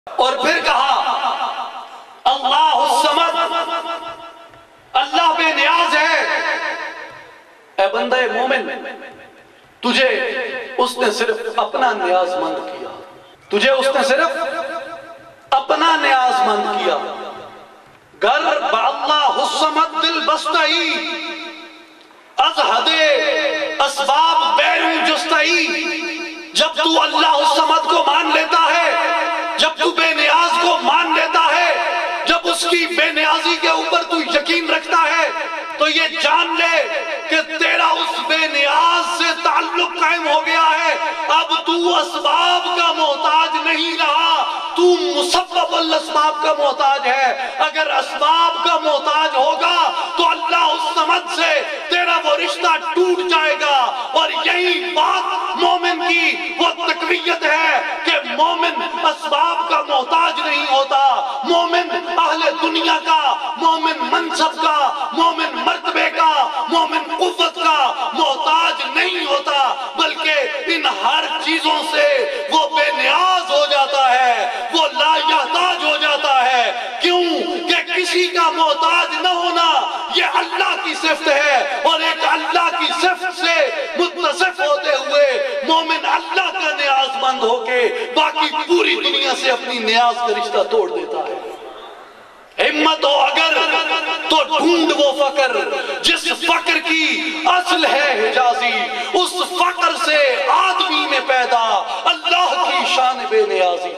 اور پھر کہا اللہ الصمد، اللہ بے نیاز ہے۔ اے بندہ مومن، تجھے اس نے صرف اپنا نیاز مند کیا، تجھے اس نے صرف اپنا نیاز مند کیا۔ گر با اللہ الصمد دل بستئی، از حد اسباب بیرون جستئی۔ جب تو اللہ الصمد کو مان لیتا ہے، جب تو بے نیاز کو مان لیتا ہے، جب اس کی بے نیازی کے اوپر تو یقین رکھتا ہے، تو یہ جان لے کہ تیرا اس بے نیاز سے تعلق قائم ہو گیا ہے۔ اب تو اسباب کا محتاج نہیں رہا، تو مسبب الاسباب کا محتاج ہے۔ اگر اسباب کا محتاج ہوگا تو اللہ الصمد سے تیرا وہ رشتہ ٹوٹ جائے گا۔ اور یہی بات مومن کی وہ تقویت ہے کہ مومن اسباب کا محتاج نہیں ہوتا، مومن اہل دنیا کا، مومن منصب کا، مومن مرتبے کا، مومن قوت کا محتاج نہیں ہوتا، بلکہ ان ہر چیزوں سے وہ بے نیاز ہو جاتا ہے، وہ لا یحتاج ہو جاتا ہے۔ کیوں کہ کسی کا محتاج نہ ہونا یہ اللہ کی صفت ہے، اور ایک اللہ کی صفت سے متصف ہوتے ہوئے مومن اللہ کا نیاز مند ہو کے باقی پوری دنیا سے اپنی نیاز کا رشتہ توڑ دیتا ہے۔ ہمت ہو اگر تو ڈھونڈ وہ فقر جس فقر کی اصل ہے حجازی، اس فقر سے آدمی میں پیدا اللہ کی شان بے نیازی۔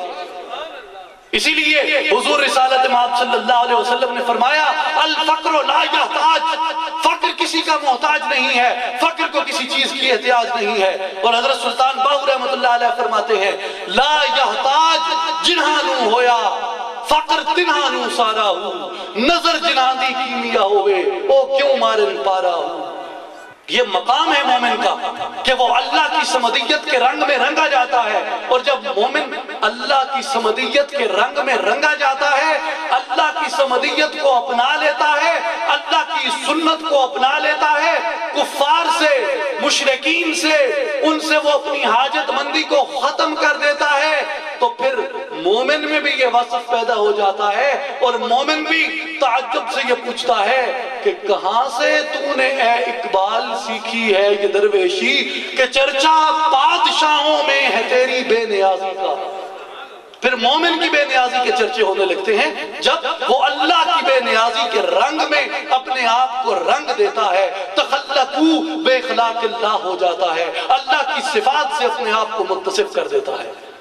اسی لیے حضور رسالت مآب صلی اللہ علیہ وسلم نے فرمایا الفقر لا یحتاج، فقر کسی کا محتاج نہیں ہے، فقر کو کسی چیز کی احتیاج نہیں ہے۔ اور حضرت سلطان باہو رحمۃ اللہ علیہ فرماتے ہیں لا یحتاج جنہانو ہویا فقر تنہانو سارا ہو، نظر جنہاں دی کیمیا ہوئے او کیوں مارن پارا ہو۔ یہ مقام ہے مومن کا کہ وہ اللہ کی سمدیت کے رنگ میں رنگا جاتا ہے، اور جب مومن اللہ کی سمدیت کے رنگ میں رنگا جاتا ہے، اللہ کی سمدیت کو اپنا لیتا ہے، اللہ کی سنت کو اپنا لیتا ہے، کفار سے، مشرکین سے، ان سے وہ اپنی حاجت مندی کو ختم کر دیتا ہے، تو پھر مومن میں بھی یہ وصف پیدا ہو جاتا ہے، اور مومن بھی تعجب سے یہ پوچھتا ہے کہ کہاں سے تو نے اے اقبال سیکھی ہے یہ درویشی کہ چرچا بادشاہوں میں ہے تیری بے نیازی کا۔ پھر مومن کی بے نیازی کے چرچے ہونے لگتے ہیں جب وہ اللہ کی بے نیازی کے رنگ میں اپنے آپ کو رنگ دیتا ہے، تخلقو بے اخلاق اللہ ہو جاتا ہے، اللہ کی صفات سے اپنے آپ کو متصف کر دیتا ہے۔